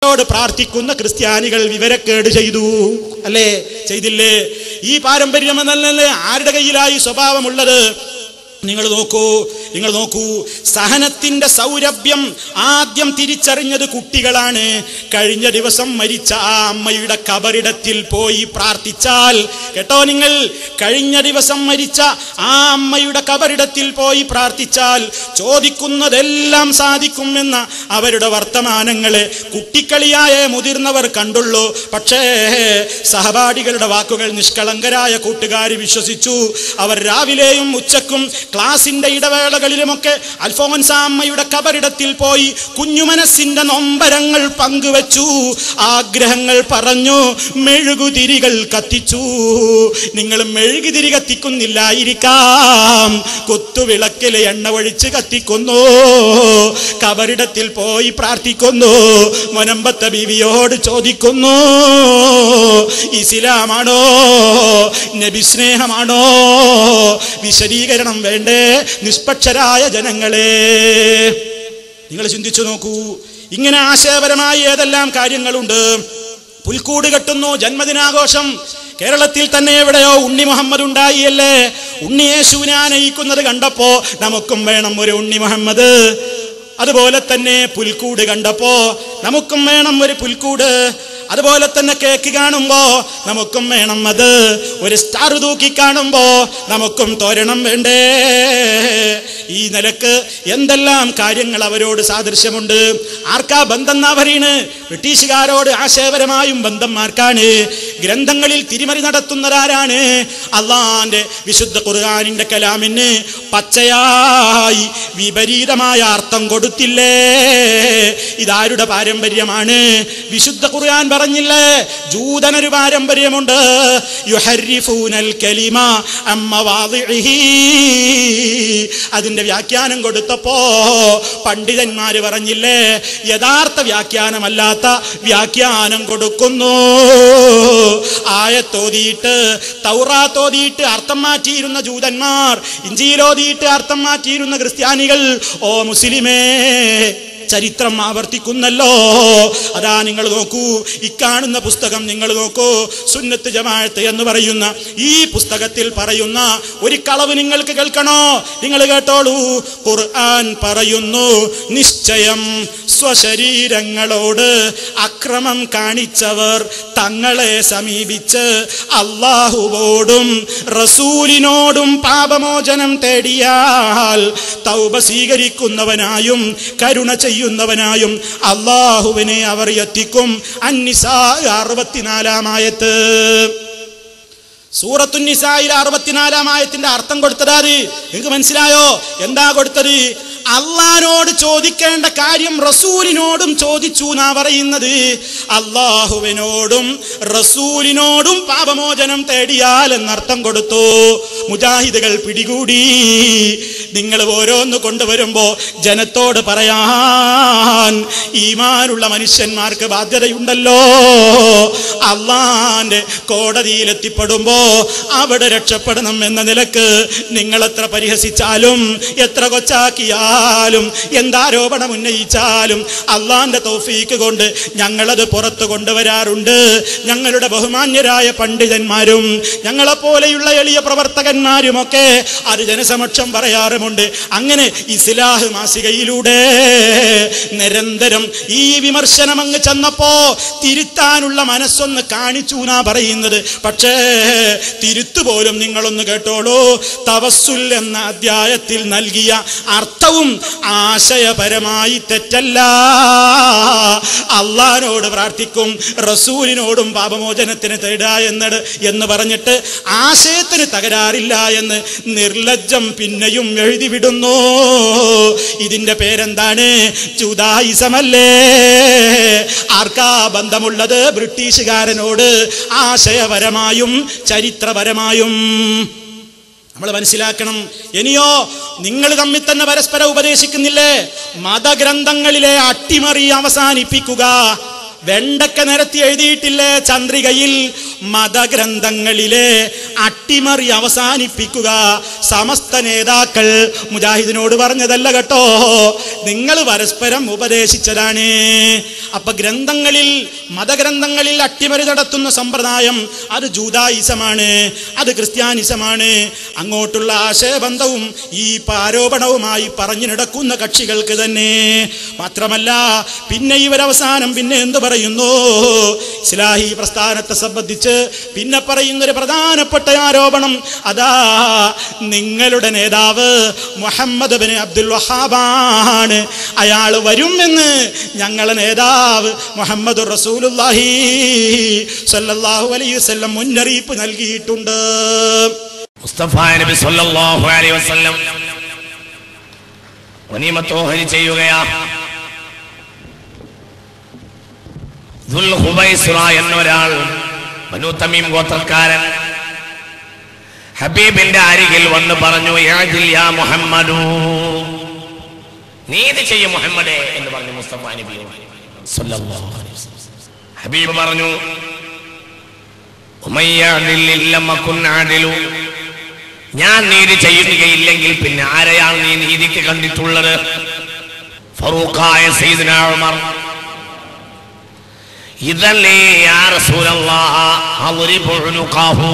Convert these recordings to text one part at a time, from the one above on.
അങ്ങോട്ടോട് പ്രാർത്ഥിക്കുന്ന ക്രിസ്ത്യാനികൾ വിവരക്കേട് ചെയ്തു അല്ലേ? ചെയ്തില്ലേ? ഈ പാരമ്പര്യം എന്നല്ലേ ആരുടെ കയ്യിലായി സ്വഭാവമുള്ളത്? നിങ്ങൾ നോക്കൂ, സഹനത്തിന്റെ സൗരഭ്യം ആദ്യം തിരിച്ചറിഞ്ഞത് കുട്ടികളാണ്. കഴിഞ്ഞ ദിവസം മരിച്ച ആ അമ്മയുടെ കബറിടത്തിൽ പോയി പ്രാർത്ഥിച്ചാൽ, കേട്ടോ നിങ്ങൾ, കഴിഞ്ഞ ദിവസം മരിച്ച ആ അമ്മയുടെ കബറിടത്തിൽ പോയി പ്രാർത്ഥിച്ചാൽ ചോദിക്കുന്നതെല്ലാം സാധിക്കുമെന്ന അവരുടെ വർത്തമാനങ്ങളെ കുട്ടിക്കളിയായ മുതിർന്നവർ കണ്ടുള്ളൂ. പക്ഷേ സഹപാഠികളുടെ വാക്കുകൾ നിഷ്കളങ്കരായ കൂട്ടുകാർ വിശ്വസിച്ചു. അവർ രാവിലെയും ഉച്ചക്കും ക്ലാസിന്റെ ഇടവേളകളിലുമൊക്കെ അൽഫോൻസ അമ്മയുടെ കബറിടത്തിൽ പോയി കുഞ്ഞു മനസ്സിന്റെ നൊമ്പരങ്ങൾ പങ്കുവച്ചു, ആഗ്രഹങ്ങൾ പറഞ്ഞു, മെഴുകുതിരികൾ കത്തിച്ചു. നിങ്ങൾ മെഴുകുതിരി കത്തിക്കുന്നില്ലായിരിക്കാം, കുത്തുവിളക്കിലെ എണ്ണ ഒഴിച്ച് കത്തിക്കുന്നു, കബറിടത്തിൽ പോയി പ്രാർത്ഥിക്കുന്നു, മുനമ്പത്തെ ബീവിയോട് ചോദിക്കുന്നു, ഇസ്ലാമാണോ നബി സ്നേഹമാണോ? വിശദീകരണം വേണ്ടേ? നിഷ്പക്ഷരായ ജനങ്ങളെ, നിങ്ങൾ ചിന്തിച്ചു നോക്കൂ. ഇങ്ങനെ ആശയപരമായ ഏതെല്ലാം കാര്യങ്ങളുണ്ട്. പുൽക്കൂട് കെട്ടുന്നു, ജന്മദിനാഘോഷം. കേരളത്തിൽ തന്നെ എവിടെയോ ഉണ്ണി മുഹമ്മദ് ഉണ്ടായില്ലേ? ഉണ്ണി യേശുവിനെ ആനയിക്കുന്നത് കണ്ടപ്പോ നമുക്കും വേണം ഒരു ഉണ്ണി മുഹമ്മദ്. അതുപോലെ തന്നെ പുൽക്കൂട് കണ്ടപ്പോ നമുക്കും വേണം ഒരു പുൽക്കൂട്. അതുപോലെ തന്നെ കേക്ക് കാണുമ്പോ നമുക്കും വേണം അത്. ഒരു സ്റ്റാർ തൂക്കി കാണുമ്പോ നമുക്കും തോരണം വേണ്ടേ? ഈ നിലക്ക് എന്തെല്ലാം കാര്യങ്ങൾ അവരോട് സാദൃശ്യമുണ്ട്. ആർക്കാ ബന്ധം എന്നാ പറയണ്? ബ്രിട്ടീഷുകാരോട് ആശയപരമായും ബന്ധന്മാർക്കാണ്. ഗ്രന്ഥങ്ങളിൽ തിരിമറി നടത്തുന്നതാരാണ്? അള്ളാന്റെ വിശുദ്ധ ഖുർആനിന്റെ കലാമിന് പച്ചയായി വിപരീതമായ അർത്ഥം കൊടുത്തില്ലേ? ഇതാരുടെ പാരമ്പര്യമാണ്? വിശുദ്ധ ഖുർആൻ പറഞ്ഞില്ലേ, ജൂതനൊരു പാരമ്പര്യമുണ്ട്. യുഹരിഫൂനൽ കലിമ അമ്മവാദിഇഹി. അതിന്റെ വ്യാഖ്യാനം കൊടുത്തപ്പോ പണ്ഡിതന്മാര് പറഞ്ഞില്ലേ, യഥാർത്ഥ വ്യാഖ്യാനമല്ലാത്ത വ്യാഖ്യാനം കൊടുക്കുന്നു. ആയത്തോതിയിട്ട് തൗറാത്തോതിയിട്ട് അർത്ഥം മാറ്റിയിരുന്ന ജൂതന്മാർ, ഇഞ്ചീലോതിയിട്ട് അർത്ഥം മാറ്റിയിരുന്ന ക്രിസ്ത്യാനികൾ, ഓ മുസ്ലിമേ, ചരിത്രം ആവർത്തിക്കുന്നല്ലോ. അതാ നിങ്ങൾ നോക്കൂ, ഇക്കാണുന്ന പുസ്തകം നിങ്ങൾ നോക്കൂ. സുന്നത്ത് ജമാഅത്ത് എന്ന് പറയുന്ന ഈ പുസ്തകത്തിൽ പറയുന്ന ഒരു കളവ് നിങ്ങൾക്ക് കേൾക്കണോ? നിങ്ങൾ കേട്ടോളൂ. ഖുർആൻ പറയുന്നു, നിശ്ചയം സ്വശരീരങ്ങളോട് അക്രമം കാണിച്ചവർ തങ്ങളെ സമീപിച്ച് അല്ലാഹുവോടും റസൂലിനോടും പാപമോചനം തേടിയാൽ തൗബ സ്വീകരിക്കുന്നവനായും കരുണ ചെയ്യുന്നവനായും അല്ലാഹുവിനെ അവർ എത്തിക്കും. അന്നിസാ 64 ആയത്ത്. സൂറത്തുൻ നിസായിൽ 64 ആയത്തിന്റെ അർത്ഥം കൊടുത്തതാര്? നിങ്ങൾക്ക് മനസ്സിലായോ? എന്താ കൊടുത്തത്? അള്ളാഹിനോട് ചോദിക്കേണ്ട കാര്യം റസൂലിനോടും ചോദിച്ചു എന്നാ പറയുന്നത്. അള്ളാഹുവിനോടും റസൂലിനോടും പാപമോചനം തേടിയാൽ എന്നർത്ഥം കൊടുത്തു. മുജാഹിദുകൾ പിടികൂടി. നിങ്ങൾ ഓരോന്ന് കൊണ്ടുവരുമ്പോ ജനത്തോട് പറയാൻ ഈമാനുള്ള മനുഷ്യന്മാർക്ക് ബാധ്യതയുണ്ടല്ലോ. അള്ളാന്റെ കോടതിയിലെത്തിപ്പെടുമ്പോ അവിടെ രക്ഷപ്പെടണം എന്ന നിലക്ക് നിങ്ങൾ എത്ര പരിഹസിച്ചാലും എത്ര കൊച്ചാക്കിയാലും എന്താരോപണം ഉന്നയിച്ചാലും അള്ളാന്റെ തൗഫീക്ക് കൊണ്ട് ഞങ്ങളത് പുറത്തു കൊണ്ടുവരാറുണ്ട്. ഞങ്ങളുടെ ബഹുമാന്യരായ പണ്ഡിതന്മാരും ഞങ്ങളെപ്പോലെയുള്ള എളിയ പ്രവർത്തകന്മാരുമൊക്കെ അത് ജനസമക്ഷം പറയാറുമുണ്ട്. അങ്ങനെ ഇസ്ലാഹ് മാസികയിലൂടെ നിരന്തരം ഈ വിമർശനം അങ്ങ് ചെന്നപ്പോ തിരുത്താനുള്ള മനസ്സൊന്ന് കാണിച്ചു എന്നാ പറയുന്നത്. പക്ഷേ തിരുത്തുപോലും നിങ്ങളൊന്ന് കേട്ടോളൂ. തവസ്സുൽ എന്ന അധ്യായത്തിൽ നൽകിയ അർത്ഥവും ആശയപരമായി തെറ്റല്ല. അള്ളാഹിനോട് പ്രാർത്ഥിക്കും, റസൂലിനോടും പാപമോചനത്തിന് തേടാ എന്ന് പറഞ്ഞിട്ട് ആശയത്തിന് തകരാറില്ല എന്ന് നിർലജ്ജം പിന്നെയും എഴുതി വിടുന്നു. ഇതിന്റെ പേരെന്താണ്? ജുദായിസമല്ലേ? ആർക്കാ ബന്ധമുള്ളത്? ബ്രിട്ടീഷുകാരനോട്, ആശയപരമായും ചരിത്രപരമായും. നമ്മൾ മനസ്സിലാക്കണം. ഇനിയോ നിങ്ങൾ തമ്മിൽ തന്നെ പരസ്പരം ഉപദേശിക്കുന്നില്ലേ? മതഗ്രന്ഥങ്ങളിലെ അട്ടിമറി അവസാനിപ്പിക്കുക. വെണ്ടക്ക നിരത്തി എഴുതിയിട്ടില്ലേ ചന്ദ്രികയിൽ? മതഗ്രന്ഥങ്ങളിലെ അട്ടിമറി അവസാനിപ്പിക്കുക. സമസ്ത നേതാക്കൾ മുജാഹിദിനോട് പറഞ്ഞതല്ല കേട്ടോ, നിങ്ങൾ പരസ്പരം ഉപദേശിച്ചതാണ്. അപ്പൊ ഗ്രന്ഥങ്ങളിൽ, മതഗ്രന്ഥങ്ങളിൽ അട്ടിമറി നടത്തുന്ന സമ്പ്രദായം അത് ജൂദായിസമാണ്, അത് ക്രിസ്ത്യാനിസമാണ്. അങ്ങോട്ടുള്ള ആശയബന്ധവും ഈ ആരോപണവുമായി പറഞ്ഞു നടക്കുന്ന കക്ഷികൾക്ക് തന്നെ. മാത്രമല്ല പിന്നെ ഇവരവസാനം പിന്നെ എന്ത് പറയുന്നു? ഇസ്ലാഹി പ്രസ്ഥാനത്തെ സംബന്ധിച്ച് പിന്നെ പറയുന്നൊരു പ്രധാനപ്പെട്ട ആരോപണം അതാ, നിങ്ങളുടെ നേതാവ് മുഹമ്മദ് ബിൻ അബ്ദുൽ വഹാബാണ്, അയാൾ വരുമെന്ന് ഞങ്ങളുടെ നേതാവ് മുഹമ്മദ് റസൂലുള്ളാഹി സ്വല്ലല്ലാഹു അലൈഹി വസല്ലം മുന്നറിയിപ്പ് നൽകിയിട്ടുണ്ട്. മുസ്തഫ നബി സ്വല്ലല്ലാഹു അലൈഹി വസല്ലം ഗനീമത്ത് ഓഹരി ചെയ്യുകയാ. ദുൽ ഖുബൈസ്റ എന്നൊരാൾ ബനൂ തമീം ഗോത്രക്കാരൻ ഹബീബിന്റെ അരികിൽ വന്ന് പറഞ്ഞു, യഅദിൽ യാ മുഹമ്മദു, നീതി ചെയ്യ് മുഹമ്മദേ എന്ന് പറഞ്ഞു മുസ്തഫ നബി സ്വല്ലല്ലാഹു അലൈഹി വസല്ലം. ഹബീബ് പറഞ്ഞു, ഞാൻ നീതി ചെയ്യുകയില്ലെങ്കിൽ പിന്നെ ആരെയാണ് നീ നീതിക്ക് കണ്ടിട്ടുള്ളത്? ഫറൂഖായ സയ്യിദ്നാ ഉമർ, ഇദല്ലി യാ റസൂലല്ലാഹ് അദ്രിബു ഉനുഖഹു,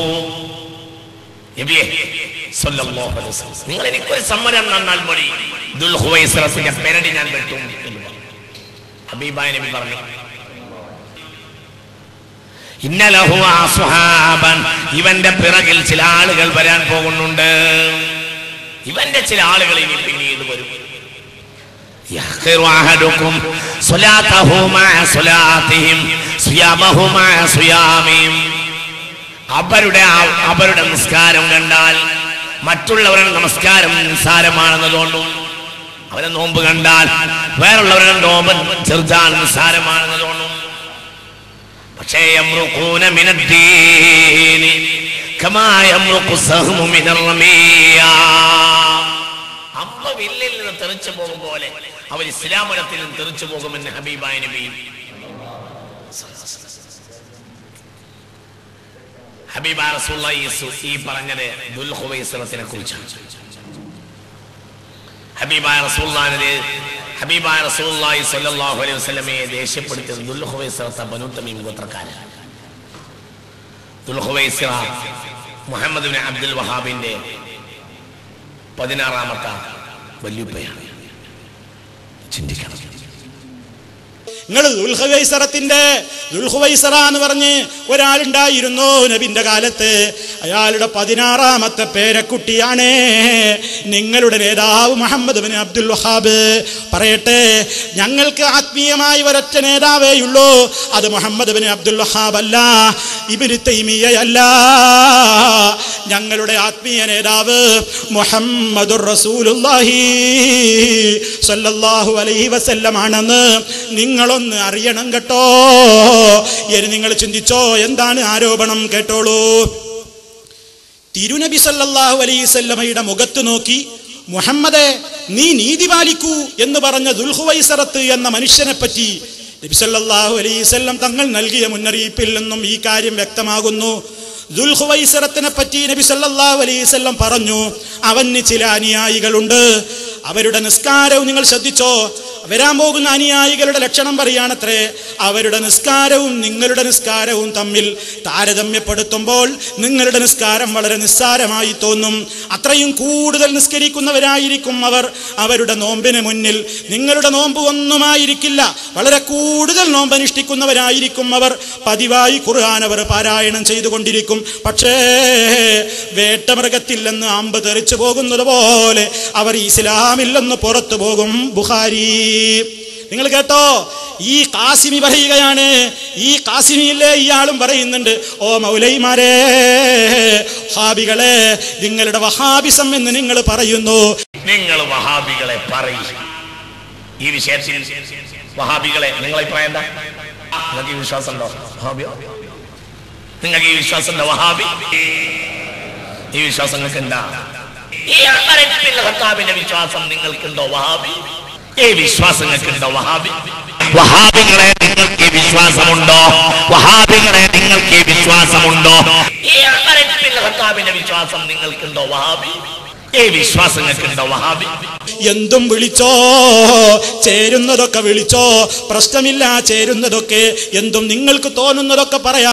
നബിയേ സ്വല്ലല്ലാഹു അലൈഹി വസല്ലം, നിങ്ങൾ എനിക്കൊരു സമ്മതം തന്നാൽ മതി, ദുൽ ഖുവൈസ്റത്തിന്റെ പെരടി ഞാൻ വെട്ടും എന്ന് പറഞ്ഞു. ഹബീബായ നബി പറഞ്ഞു, ഇന്നലഹു അസ്ഹാബൻ, ഇവന്റെ പിറകിൽ ചില ആളുകൾ വരാൻ പോകുന്നുണ്ട്, ഇവന്റെ ചില ആളുകൾ ഇനി പിന്നീട് വരും. യഖിറു അഹദുകും സ്വലാതഹു മഅ സ്വലാതിഹിം സിയാമഹു മഅ സിയാമിഹിം, അവരുടെ നിസ്കാരം കണ്ടാൽ മറ്റുള്ളവരുടെ നമസ്കാരം നിസ്സാരമാണെന്ന് തോന്നും, അവരെ നോമ്പ് കണ്ടാൽ വേറുള്ളവരുടെ നോമ്പ് ചെറുതാണ് നിസ്സാരമാണെന്ന് തോന്നും. പക്ഷേ യംറുഖൂന മിനദ്ദീനി കമാ യംറുഖു സഹ്മു മിനർ റമിയ, അമ്പ വില്ലിൽ നിന്ന് തെറിച്ചു പോകും പോലെ അവർ ഇസ്ലാം മതത്തിൽ നിന്ന് തെറിച്ചു പോകുമെന്ന് ഹബീബായ നബി. ഹബീബായ റസൂലുള്ളാഹി ഈ പറഞ്ഞത് ദുൽ ഖുവൈസ്റത്തിനെ കുറിച്ചാണ്. ഹബീബായ റസൂലുള്ളാഹി സ്വല്ലല്ലാഹു അലൈഹി വസല്ലമയെ ദേഷ്യപ്പെടുത്തിയത് ദുൽ ഖുവൈസ്റ ബനൂ തമീം ഗോത്രക്കാരൻ. ദുൽ ഖുവൈസ്റ മുഹമ്മദ് ബിൻ അബ്ദുൽ വഹാബിന്റെ 16ാമത്തെ വല്യുപ്പയാണ്. ചിന്തിക്കണം. നിങ്ങൾ ദുൽഖുവൈസറ എന്ന് പറഞ്ഞ് ഒരാളുണ്ടായിരുന്നു നബിന്റെ കാലത്ത്, അയാളുടെ 16ാമത്തെ പേരക്കുട്ടിയാണ് നിങ്ങളുടെ നേതാവ് മുഹമ്മദ് ബിൻ അബ്ദുൽ വഹാബ്. പറയട്ടെ, ഞങ്ങൾക്ക് ആത്മീയമായി ഒരൊറ്റ നേതാവേയുള്ളൂ, അത് മുഹമ്മദ് ബിൻ അബ്ദുൽ വഹാബ് അല്ല, ഇബ്നു തൈമിയ്യയല്ല. ഞങ്ങളുടെ ആത്മീയ നേതാവ് മുഹമ്മദുർ റസൂലുള്ളാഹി സ്വല്ലല്ലാഹു അലൈഹി വസല്ലം ആണെന്ന് നിങ്ങളൊന്ന് അറിയണം കേട്ടോ. ഇനി നിങ്ങൾ ചിന്തിച്ചോ, എന്താണ് ആരോപണം? കേട്ടോളൂ. തിരുനബി സല്ലല്ലാഹു അലൈഹി വസല്ലമയുടെ മുഖത്ത് നോക്കി മുഹമ്മദേ നീ നീതി പാലിക്കൂ എന്ന് പറഞ്ഞ ദുൽഖുവൈസറത്ത് എന്ന മനുഷ്യനെ പറ്റി നബി സല്ലല്ലാഹു അലൈഹി വസല്ലം തങ്ങൾ നൽകിയ മുന്നറിയിപ്പിൽ നിന്നും ഈ കാര്യം വ്യക്തമാകുന്നു. ദുൽഖുവൈസറത്തിനെ പറ്റി നബി സല്ലല്ലാഹു അലൈഹി വസല്ലം പറഞ്ഞു, അവന് ചില അനുയായികളുണ്ട്, അവരുടെ നിസ്കാരവും നിങ്ങൾ ശ്രദ്ധിച്ചോ, വരാൻ പോകുന്ന അനുയായികളുടെ ലക്ഷണം പറയാണത്രേ. അവരുടെ നിസ്കാരവും നിങ്ങളുടെ നിസ്കാരവും തമ്മിൽ താരതമ്യപ്പെടുത്തുമ്പോൾ നിങ്ങളുടെ നിസ്കാരം വളരെ നിസ്സാരമായി തോന്നും. അത്രയും കൂടുതൽ നിസ്കരിക്കുന്നവരായിരിക്കും അവർ. അവരുടെ നോമ്പിന് മുന്നിൽ നിങ്ങളുടെ നോമ്പ് ഒന്നുമായിരിക്കില്ല. വളരെ കൂടുതൽ നോമ്പ് അനുഷ്ഠിക്കുന്നവരായിരിക്കും അവർ. പതിവായി ഖുർആൻ അവർ പാരായണം ചെയ്തുകൊണ്ടിരിക്കും. പക്ഷേ വേട്ടമൃഗത്തിൽ നിന്ന് അമ്പ് തെറിച്ചു പോകുന്നത് പോലെ അവർ ഇസ്ലാമിൽ നിന്ന് പുറത്തു പോകും. ബുഖാരി. നിങ്ങൾ കേട്ടോ, ഈ കാസിമി പറയുകയാണ്. ഈ കാസിമിയിലെ ഇയാളും പറയുന്നുണ്ട്, ഓ മൗലൈമാരെ, വഹാബികളെ, നിങ്ങളുടെ വഹാബിസം എന്ന് നിങ്ങൾ പറയുന്നു. നിങ്ങൾ വഹാബികളെ പറയും ഈ വിഷയത്തിൽ. വഹാബികളെ നിങ്ങളെ അഭിപ്രായം എന്താ? നിങ്ങൾക്ക് ഈ വിശ്വാസം ഉണ്ടോ? വഹാബിയോ? നിങ്ങൾക്ക് ഈ വിശ്വാസം ഉണ്ടോ? വഹാബി ഈ വിശ്വാസം നിങ്ങൾക്ക് ഉണ്ടാ? ഈ ഖത്താബിന്റെ വിശ്വാസം നിങ്ങൾക്കുണ്ടോ? വഹാബി ഈ വിശ്വാസം നിങ്ങൾക്കുണ്ടോ? വഹാബി വഹാബികളെ നിങ്ങൾക്ക് വിശ്വാസമുണ്ടോ? വഹാബികളെ നിങ്ങൾക്ക് ഈ വിശ്വാസമുണ്ടോ? ഈ ഉമർ ഇബ്നുൽ ഖത്താബിന്റെ വിശ്വാസം നിങ്ങൾക്കുണ്ടോ? വഹാബി ഈ വിശ്വാസം നിങ്ങൾക്കുണ്ടോ? വഹാബി എന്തും വിളിച്ചോ, ചേരുന്നതൊക്കെ വിളിച്ചോ, പ്രശ്നമില്ല. ചേരുന്നതൊക്കെ എന്തും നിങ്ങൾക്ക് തോന്നുന്നതൊക്കെ പറയാം.